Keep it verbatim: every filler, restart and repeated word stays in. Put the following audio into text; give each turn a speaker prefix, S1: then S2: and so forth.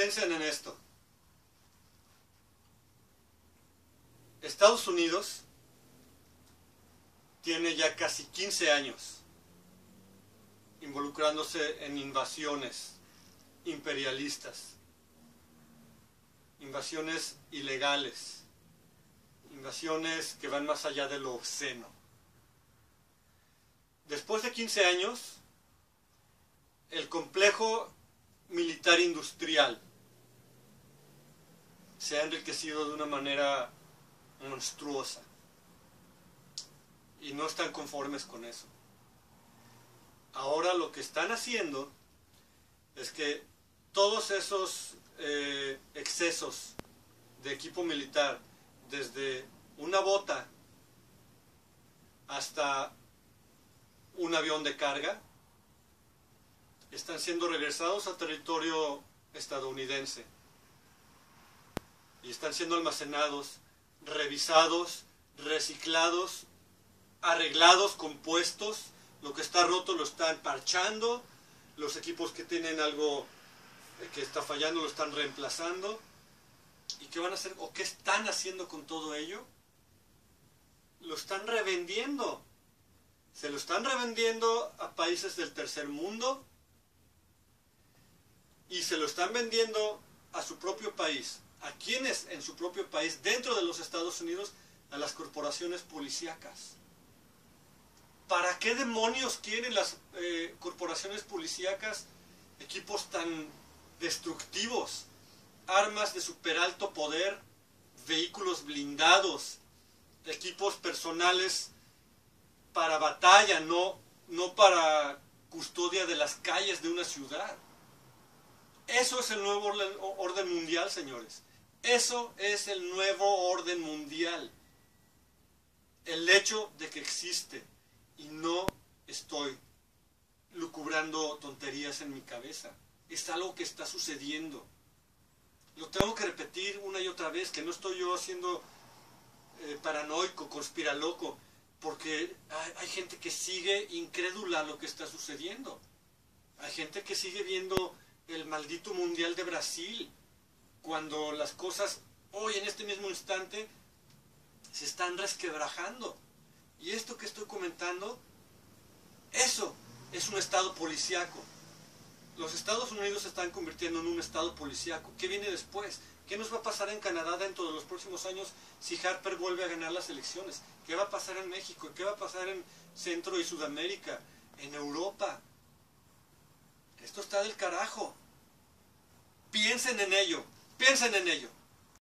S1: Piensen en esto. Estados Unidos tiene ya casi quince años involucrándose en invasiones imperialistas, invasiones ilegales, invasiones que van más allá de lo obsceno. Después de quince años, el complejo militar industrial se ha enriquecido de una manera monstruosa y no están conformes con eso. Ahora lo que están haciendo es que todos esos eh, excesos de equipo militar, desde una bota hasta un avión de carga, están siendo regresados a territorio estadounidense y están siendo almacenados, revisados, reciclados, arreglados, compuestos. Lo que está roto lo están parchando, los equipos que tienen algo que está fallando lo están reemplazando. ¿Y qué van a hacer? ¿O qué están haciendo con todo ello? Lo están revendiendo. Se lo están revendiendo a países del tercer mundo y se lo están vendiendo a su propio país. ¿A quiénes en su propio país? Dentro de los Estados Unidos, a las corporaciones policíacas. ¿Para qué demonios quieren las eh, corporaciones policíacas equipos tan destructivos? Armas de super alto poder, vehículos blindados, equipos personales para batalla, no, no para custodia de las calles de una ciudad. Eso es el nuevo orden mundial, señores. Eso es el nuevo orden mundial. El hecho de que existe. Y no estoy lucubrando tonterías en mi cabeza. Es algo que está sucediendo. Lo tengo que repetir una y otra vez, que no estoy yo siendo eh, paranoico, conspiraloco, porque hay, hay gente que sigue incrédula a lo que está sucediendo. Hay gente que sigue viendo el maldito Mundial de Brasil, cuando las cosas hoy en este mismo instante se están resquebrajando. Y esto que estoy comentando, eso es un estado policíaco. Los Estados Unidos se están convirtiendo en un estado policíaco. ¿Qué viene después? ¿Qué nos va a pasar en Canadá dentro de los próximos años si Harper vuelve a ganar las elecciones? ¿Qué va a pasar en México? ¿Qué va a pasar en Centro y Sudamérica? ¿En Europa? Esto está del carajo. Piensen en ello. Piensen en ello.